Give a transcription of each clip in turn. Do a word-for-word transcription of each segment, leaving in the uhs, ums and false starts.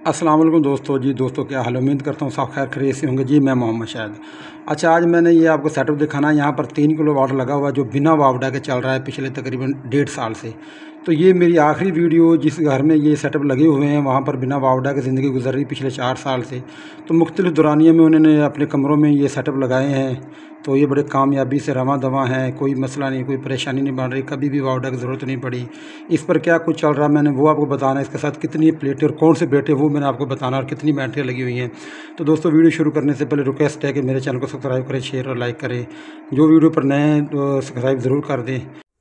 अस्सलाम वालेकुम दोस्तों जी दोस्तों क्या हाल, उम्मीद करता हूँ सब खैर खैरियत से होंगे जी। मैं मोहम्मद शाहिद। अच्छा, आज मैंने ये आपको सेटअप दिखाना है। यहाँ पर तीन किलो वाट लगा हुआ है जो बिना वावडा के चल रहा है पिछले तकरीबन डेढ़ साल से। तो ये मेरी आखिरी वीडियो जिस घर में ये सेटअप लगे हुए हैं वहाँ पर बिना वावडा के ज़िंदगी गुजर रही पिछले चार साल से। तो मुख्तलिफ़ दौरानियों में उन्होंने अपने कमरों में ये सेटअप लगाए हैं। तो ये बड़े कामयाबी से रवां दवां हैं, कोई मसला नहीं, कोई परेशानी नहीं बन रही, कभी भी वावडा की ज़रूरत नहीं पड़ी। इस पर क्या कुछ चल रहा है मैंने वो आपको बताना है, इसके साथ कितनी प्लेटें और कौन से बेटे वो मैंने आपको बताना और कितनी बैटरियाँ लगी हुई हैं। तो दोस्तों वीडियो शुरू करने से पहले रिक्वेस्ट है कि मेरे चैनल को सब्सक्राइब करें, शेयर और लाइक करें। जो वीडियो पर नए हैं तो सब्सक्राइब ज़रूर कर दें।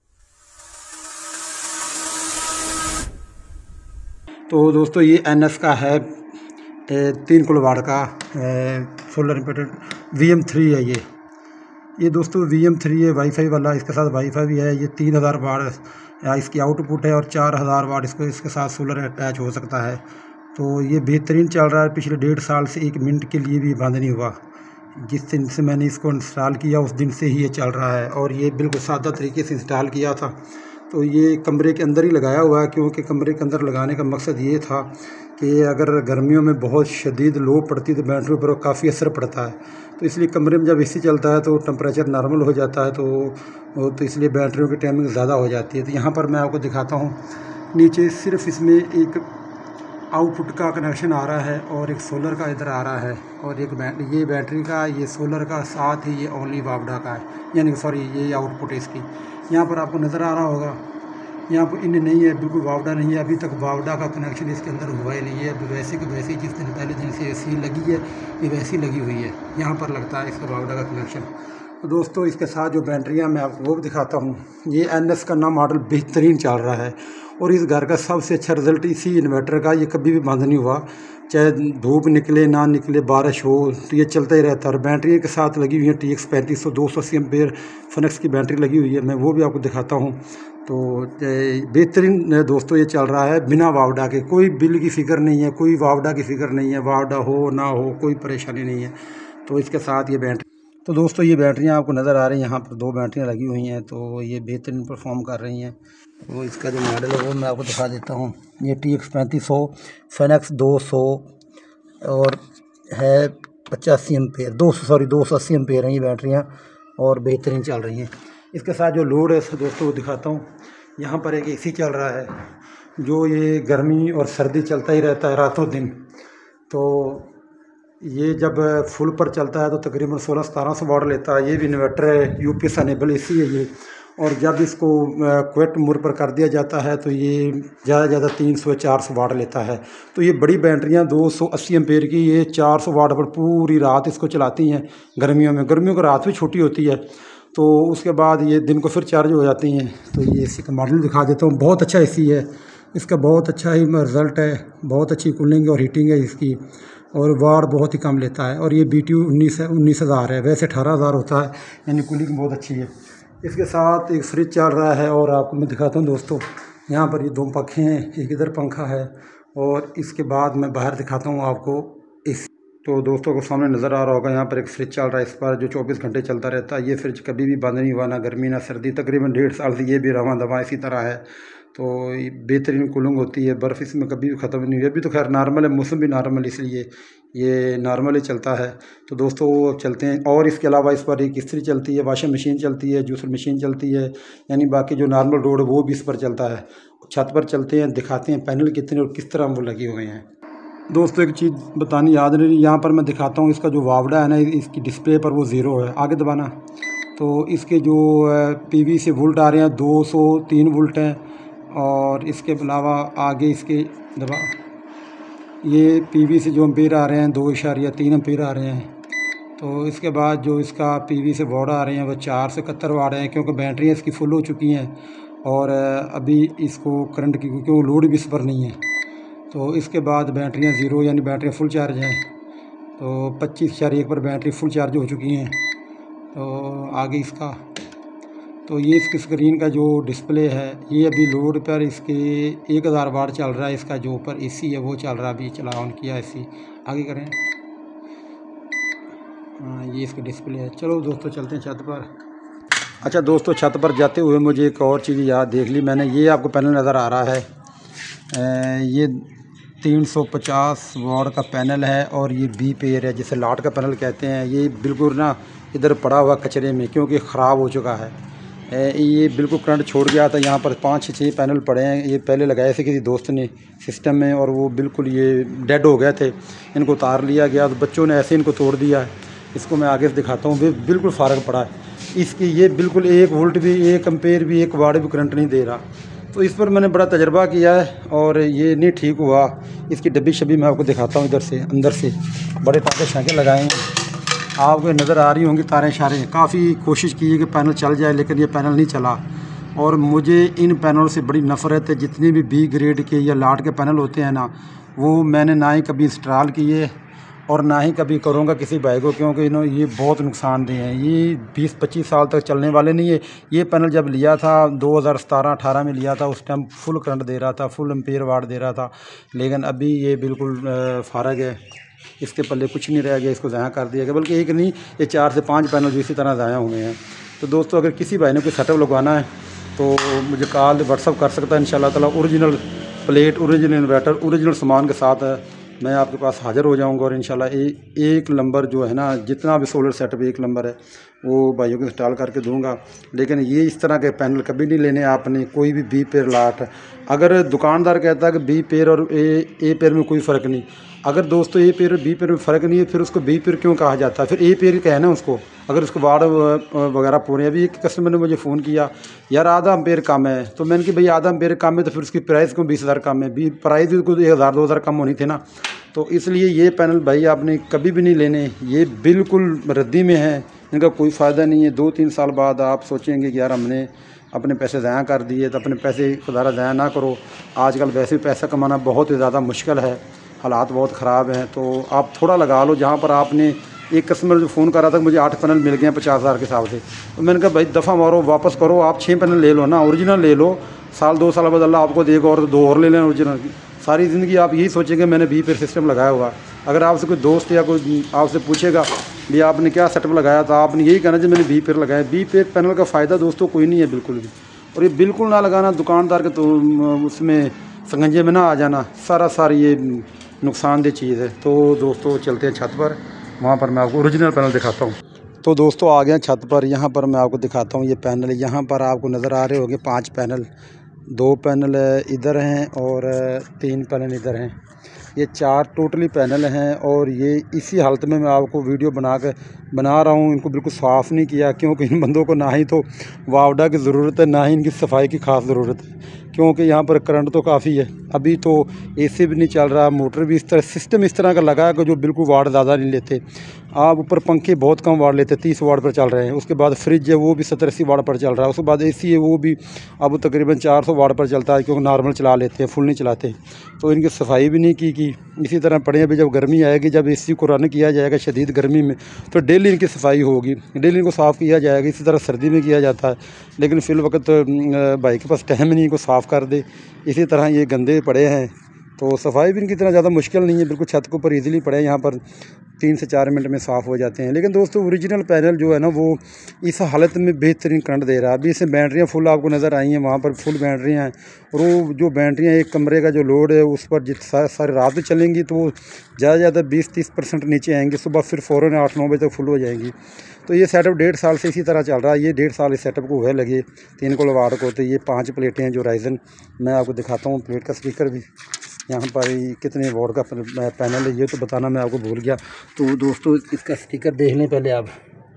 तो दोस्तों ये एन एस का है तीन किलो वाट का solar inverter V M three है। ये ये दोस्तों वी एम थ्री है, वाईफाई वाला, इसके साथ वाईफाई भी है। ये तीन हज़ार वाट इसकी आउटपुट है और चार हज़ार वाट इसको इसके साथ सोलर अटैच हो सकता है। तो ये बेहतरीन चल रहा है, पिछले डेढ़ साल से एक मिनट के लिए भी बंद नहीं हुआ। जिस दिन से मैंने इसको इंस्टॉल किया उस दिन से ही ये चल रहा है और ये बिल्कुल सादा तरीके से इंस्टॉल किया था। तो ये कमरे के अंदर ही लगाया हुआ है क्योंकि कमरे के अंदर लगाने का मकसद ये था कि अगर गर्मियों में बहुत शदीद लो पड़ती तो बैटरी पर काफ़ी असर पड़ता है। तो इसलिए कमरे में जब एसी चलता है तो टेम्परेचर नॉर्मल हो जाता है, तो तो इसलिए बैटरियों की टाइमिंग ज़्यादा हो जाती है। तो यहाँ पर मैं आपको दिखाता हूँ, नीचे सिर्फ इसमें एक आउटपुट का कनेक्शन आ रहा है और एक सोलर का इधर आ रहा है और एक ये बैटरी का, ये सोलर का, साथ ही ये ओनली वावडा का है, यानी सॉरी ये आउटपुट है इसकी। यहाँ पर आपको नज़र आ रहा होगा, यहाँ पर इन नहीं है, बिल्कुल वावडा नहीं है। अभी तक वावडा का कनेक्शन इसके अंदर हुआ ही नहीं है। अभी वैसे कि वैसे जिस दिन पहले दिन से एसी लगी है ये वैसी लगी हुई है, यहाँ पर लगता है इसका वावडा का कनेक्शन। तो दोस्तों इसके साथ जो बैटरियाँ मैं आपको वो भी दिखाता हूँ। ये एन एस का नया मॉडल बेहतरीन चल रहा है और इस घर का सबसे अच्छा रिज़ल्ट इसी इन्वर्टर का, ये कभी भी बंद नहीं हुआ, चाहे धूप निकले ना निकले, बारिश हो, तो ये चलता ही रहता है। और बैटरी के साथ लगी हुई है टी एक्स पैंतीस सौ दो सौ अस्सी एम्पेयर फनेक्स की बैटरी लगी हुई है, मैं वो भी आपको दिखाता हूँ। तो बेहतरीन दोस्तों ये चल रहा है बिना वावडा के, कोई बिल की फ़िक्र नहीं है, कोई वावडा की फ़िक्र नहीं है, वावडा हो ना हो कोई परेशानी नहीं है। तो इसके साथ ये बैटरी, तो दोस्तों ये बैटरियाँ आपको नज़र आ रही हैं, यहाँ पर दो बैटरियाँ लगी हुई हैं, तो ये बेहतरीन परफॉर्म कर रही हैं। वो इसका जो मॉडल है वो मैं आपको दिखा देता हूँ। ये टी एक्स पैंतीस सौ फनेक्स दो सौ और है पचासी एम्पेयर, दो सौ सॉरी दो सौ अस्सी एम्पेयर हैं ये बैटरियाँ और बेहतरीन चल रही हैं। इसके साथ जो लोड है दोस्तों वो दिखाता हूँ। यहाँ पर एक एसी चल रहा है जो ये गर्मी और सर्दी चलता ही रहता है रातों दिन। तो ये जब फुल पर चलता है तो तकरीबन सोलह सतारह सौ वाट लेता है। ये भी इन्वर्टर है, यूपीएस अनेबल एसी है ये। और जब इसको क्वेट मोड पर कर दिया जाता है तो ये ज़्यादा ज़्यादा तीन सौ चार सौ वाट लेता है। तो ये बड़ी बैटरियाँ दो सौ अस्सी एम्पेयर की, ये चार सौ वाट पर पूरी रात इसको चलाती हैं गर्मियों में। गर्मियों को रात भी छोटी होती है तो उसके बाद ये दिन को फिर चार्ज हो जाती हैं। तो ये एसी का मॉडल दिखा देता हूँ, बहुत अच्छा एसी है, इसका बहुत अच्छा ही रिज़ल्ट है, बहुत अच्छी कूलिंग और हीटिंग है इसकी और वाट बहुत ही कम लेता है। और ये बी टी यू उन्नीस है उन्नीस हज़ार है, वैसे अठारह हज़ार होता है, यानी कूलिंग बहुत अच्छी है। इसके साथ एक फ्रिज चल रहा है और आपको मैं दिखाता हूँ दोस्तों, यहाँ पर ये दो पंखे हैं, एक इधर पंखा है और इसके बाद मैं बाहर दिखाता हूँ आपको इस। तो दोस्तों को सामने नज़र आ रहा होगा, यहाँ पर एक फ्रिज चल रहा है, इस पर जो चौबीस घंटे चलता रहता है। ये फ्रिज कभी भी बंद नहीं हुआ, ना गर्मी ना सर्दी, तकरीबन डेढ़ साल से ये भी रवां दवा इसी तरह है। तो बेहतरीन कूलिंग होती है, बर्फ़ इसमें कभी भी ख़त्म नहीं हुई। अभी तो खैर नॉर्मल है, मौसम भी नॉर्मल, इसलिए ये नॉर्मल ही चलता है। तो दोस्तों अब चलते हैं। और इसके अलावा इस पर एक इस्त्री चलती है, वॉशिंग मशीन चलती है, जूसर मशीन चलती है, यानी बाकी जो नॉर्मल रोड है वो भी इस पर चलता है। छत पर चलते हैं, दिखाते हैं पैनल कितने और किस तरह वो लगे हुए हैं। दोस्तों एक चीज़ बतानी याद नहीं रही, यहाँ पर मैं दिखाता हूँ इसका जो वावडा है ना, इसकी डिस्प्ले पर वो ज़ीरो है, आगे दबाना। तो इसके जो पीवी से वोल्ट आ रहे हैं दो सौ तीन वोल्ट हैं और इसके अलावा आगे इसके दबा ये पीवी से जो एम्पीयर आ रहे हैं दो इशारिया तीन एम्पीयर आ रहे हैं। तो इसके बाद जो इसका पीवी से वाट आ रहे हैं वो चार से इकहत्तर वाट हैं, क्योंकि बैटरियाँ इसकी फुल हो चुकी हैं और अभी इसको करंट की क्योंकि वो लोड भी इस पर नहीं है। तो इसके बाद बैटरियाँ ज़ीरो यानी बैटरियाँ फुल चार्ज हैं, तो पच्चीस इशारिया एक पर बैटरी फुल चार्ज हो चुकी हैं। तो आगे इसका, तो ये इसकी स्क्रीन का जो डिस्प्ले है ये अभी लोड पर इसके एक हज़ार वाट चल रहा है। इसका जो ऊपर एसी है वो चल रहा है, अभी चला ऑन किया एसी, आगे करें। हाँ ये इसका डिस्प्ले है। चलो दोस्तों चलते हैं छत पर। अच्छा दोस्तों छत पर जाते हुए मुझे एक और चीज़ याद देख ली मैंने, ये आपको पैनल नज़र आ रहा है, ये तीन सौ पचास वाट का पैनल है और ये बी पेयर है, जिसे लाट का पैनल कहते हैं। ये बिल्कुल ना इधर पड़ा हुआ कचरे में, क्योंकि ख़राब हो चुका है। ये बिल्कुल करंट छोड़ गया था। यहाँ पर पाँच छः छः पैनल पड़े हैं। ये पहले लगाए थे किसी दोस्त ने सिस्टम में, और वो बिल्कुल ये डेड हो गए थे। इनको उतार लिया गया तो बच्चों ने ऐसे इनको तोड़ दिया है। इसको मैं आगे से दिखाता हूँ। बिल्कुल फ़ारग पड़ा है इसकी। ये बिल्कुल एक वोल्ट भी, एक एम्पेयर भी, एक वाट भी करंट नहीं दे रहा। तो इस पर मैंने बड़ा तजर्बा किया है और ये नहीं ठीक हुआ। इसकी डब्बी शब्बी मैं आपको दिखाता हूँ। इधर से अंदर से बड़े टाँके शाँके लगाए हैं, आपको नज़र आ रही होंगी तारें शारें। काफ़ी कोशिश की है कि पैनल चल जाए, लेकिन ये पैनल नहीं चला। और मुझे इन पैनलों से बड़ी नफ़रत है। जितने भी बी ग्रेड के या लाट के पैनल होते हैं ना, वो मैंने ना ही कभी इंस्टॉल किए और ना ही कभी करूँगा किसी भाई को, क्योंकि इन्होंने ये बहुत नुकसानदेह हैं। ये बीस पच्चीस साल तक चलने वाले नहीं है। ये पैनल जब लिया था दो हज़ार सतारह अठारह में लिया था, उस टाइम फुल करंट दे रहा था, फुल एम्पेयर वाट दे रहा था। लेकिन अभी ये बिल्कुल फ़ारग है, इसके पल्ले कुछ नहीं रह गया। इसको ज़ाया कर दिया गया, बल्कि एक नहीं, ये चार से पाँच पैनल जो इसी तरह ज़ाया हुए हैं। तो दोस्तों, अगर किसी भाई ने कोई सेटअप लगवाना है तो मुझे कॉल व्हाट्सअप कर सकता है। इंशाल्लाह ताला original plate, original inverter, original सामान के साथ मैं आपके पास हाज़िर हो जाऊंगा। और इंशाल्लाह ए, एक नंबर जो है ना, जितना भी सोलर सेटअप एक नंबर है वो भाइयों को इंस्टॉल करके दूंगा। लेकिन ये इस तरह के पैनल कभी नहीं लेने आपने, कोई भी बी पेयर लाट। अगर दुकानदार कहता है कि बी पेयर और ए ए पेयर में कोई फ़र्क नहीं, अगर दोस्तों ए पेयर और बी पेयर में फ़र्क नहीं है, फिर उसको बी पेयर क्यों कहा जाता है? फिर ए पेयर कहना उसको, अगर उसको वाट वगैरह पूरे। अभी एक कस्टमर ने मुझे फ़ोन किया, यार आधा एम्पेयर कम है। तो मैंने कहा भाई आधा एम्पेयर कम है तो फिर उसकी प्राइस क्यों बीस हज़ार कम है? बी प्राइस भी कुछ एक हज़ार दो हज़ार कम होनी थी ना। तो इसलिए ये पैनल भाई आपने कभी भी नहीं लेने, ये बिल्कुल रद्दी में है, इनका कोई फ़ायदा नहीं है। दो तीन साल बाद आप सोचेंगे कि यार हमने अपने पैसे ज़ाया कर दिए। तो अपने पैसे खुदारा ज़ाया ना करो। आजकल वैसे भी पैसा कमाना बहुत ही ज़्यादा मुश्किल है, हालात बहुत ख़राब हैं। तो आप थोड़ा लगा लो। जहाँ पर आपने एक कस्टमर जो फ़ोन कर रहा था मुझे आठ पैनल मिल गए हैं पचास हज़ार के हिसाब से, तो मैंने कहा भाई दफ़ा मारो, वापस करो, आप छः पैनल ले लो ना, ओरिजिनल ले लो। साल दो साल बाद अल्लाह आपको देगा और दो और ले लें ओरिजिनल। सारी ज़िंदगी आप यही सोचेंगे मैंने बी पेयर सिस्टम लगाया हुआ। अगर आपसे कोई दोस्त या कोई आपसे पूछेगा भी आपने क्या सेटअप लगाया, तो आपने यही कहना जी मैंने बी पेयर लगाया। बी पेयर पैनल का फ़ायदा दोस्तों कोई नहीं है बिल्कुल भी। और ये बिल्कुल ना लगाना दुकानदार के, तो उसमें संगंजे में ना आ जाना, सारा सारी ये नुकसानदेह चीज़ है। तो दोस्तों चलते हैं छत पर, वहाँ पर मैं आपको ओरिजिनल पैनल दिखाता हूँ। तो दोस्तों आ गया छत पर, यहाँ पर मैं आपको दिखाता हूँ ये पैनल। यहाँ पर आपको नज़र आ रहे होंगे पांच पैनल, दो पैनल इधर हैं और तीन पैनल इधर हैं। ये चार टोटली पैनल हैं और ये इसी हालत में मैं आपको वीडियो बना कर बना रहा हूँ। इनको बिल्कुल साफ़ नहीं किया, क्योंकि इन बंदों को ना ही तो वावडा की ज़रूरत है, ना ही इनकी सफाई की ख़ास ज़रूरत है, क्योंकि यहाँ पर करंट तो काफ़ी है। अभी तो एसी भी नहीं चल रहा, मोटर भी इस तरह, सिस्टम इस तरह का लगा है कि जो बिल्कुल वाट ज़्यादा नहीं लेते। आप ऊपर पंखे बहुत कम वाट लेते, तीस वाट पर चल रहे हैं। उसके बाद फ्रिज है वो भी सत्तर अस्सी वाट पर चल रहा है। उसके बाद एसी है वो भी अब तकरीबन चार सौ वाट पर चलता है, क्योंकि नॉर्मल चला लेते हैं, फुल नहीं चलाते। तो इनकी सफाई भी नहीं की की इसी तरह पड़े अभी। जब गर्मी आएगी, जब एसी को रन किया जाएगा शदीद गर्मी में, तो डेली इनकी सफाई होगी, डेली इनको साफ़ किया जाएगा। इसी तरह सर्दी में किया जाता है, लेकिन फिल वक्त भाई के पास टाइम नहीं इनको साफ़ कर दे। इसी तरह ये गंदे पड़े हैं, तो सफाई भी इनकी इतना ज़्यादा मुश्किल नहीं है। बिल्कुल छत के ऊपर ईज़िली पड़े हैं, यहाँ पर तीन से चार मिनट में साफ़ हो जाते हैं। लेकिन दोस्तों ओरिजिनल पैनल जो है ना, वो इस हालत में बेहतरीन करंट दे रहा है। अभी इसमें बैटरियाँ फुल आपको नज़र आई हैं, वहाँ पर फुल बैटरियाँ हैं। और वो जो बैटरियाँ एक कमरे का जो लोड है उस पर जित सारी रात चलेंगी तो वो ज़्यादा ज़्यादा बीस तीस परसेंट नीचे आएंगे, सुबह फिर फ़ौरन आठ नौ बजे तक फुल हो जाएंगी। तो ये सेटअप डेढ़ साल से इसी तरह चल रहा है। ये डेढ़ साल इस सेटअप को हुए लगे तीन किलो वाट को। तो ये पाँच प्लेटें हैं जो राइजन, मैं आपको दिखाता हूँ प्लेट का स्पीकर भी। यहाँ पर कितने वोट का पैनल है ये तो बताना मैं आपको भूल गया। तो दोस्तों इसका स्टिकर देख लें पहले आप।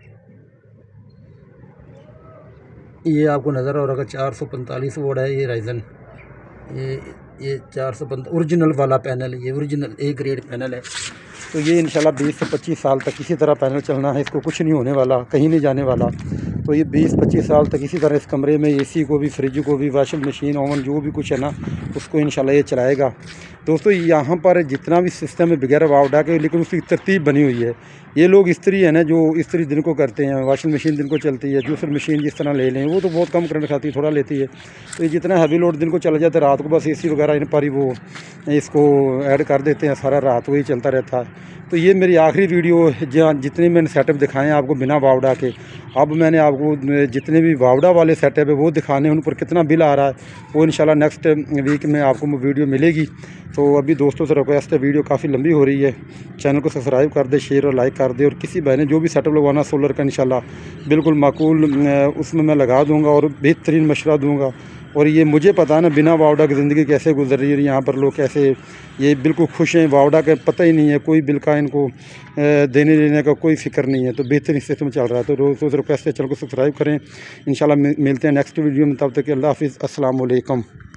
ये आपको नज़र आ रहा होगा चार सौ पैंतालीस वोट है ये राइजन। ये ये चार सौ पैंतालीस ओरिजिनल वाला पैनल है, ये ओरिजिनल ए ग्रेड पैनल है। तो ये इंशाल्लाह बीस से पच्चीस साल तक इसी तरह पैनल चलना है, इसको कुछ नहीं होने वाला, कहीं नहीं जाने वाला। तो ये बीस पच्चीस साल तक इसी तरह इस कमरे में एसी को भी, फ्रिज को भी, वॉशिंग मशीन, ओवन जो भी कुछ है ना, उसको इंशाल्लाह ये चलाएगा। दोस्तों यहाँ पर जितना भी सिस्टम है बगैर वावडा के, लेकिन उसकी तरतीब बनी हुई है। ये लोग इस्त्री है ना, जो इस्त्री दिन को करते हैं, वॉशिंग मशीन दिन को चलती है, जूसर मशीन जिस तरह ले लें वो तो बहुत कम करंट खाती है, थोड़ा लेती है। तो ये जितना हैवी लोड दिन को चला जाता है, रात को बस एसी वगैरह इन पर ही वो इसको ऐड कर देते हैं, सारा रात वही चलता रहता है। तो ये मेरी आखिरी वीडियो है जहाँ जितने मैंने सेटअप दिखाए हैं आपको बिना वावडा के। अब मैंने आपको आपको जितने भी वावडा वाले सेटअप है वो दिखाने, उन पर कितना बिल आ रहा है वो इंशाल्लाह नेक्स्ट वीक में आपको वीडियो मिलेगी। तो अभी दोस्तों से रिक्वेस्ट है, वीडियो काफ़ी लंबी हो रही है, चैनल को सब्सक्राइब कर दे, शेयर और लाइक कर दे। और किसी भाई ने जो भी सेटअप लगवाना सोलर का इंशाल्लाह बिल्कुल माकूल उसमें मैं लगा दूँगा और बेहतरीन मशवरा दूँगा। और ये मुझे पता है ना, बिना वावडा की ज़िंदगी कैसे गुजर रही है यहाँ पर लोग, कैसे ये बिल्कुल खुश हैं, वावडा का पता ही नहीं है, कोई बिल का इनको देने लेने का कोई फिक्र नहीं है। तो बेहतरीन सिस्टम चल रहा है। तो रोज़ रोज़ रिक्वेस्ट है, चैनल को सब्सक्राइब करें। इंशाल्लाह मिलते हैं नेक्स्ट वीडियो में, तब तक अल्लाह हाफिज़, अस्सलाम वालेकुम।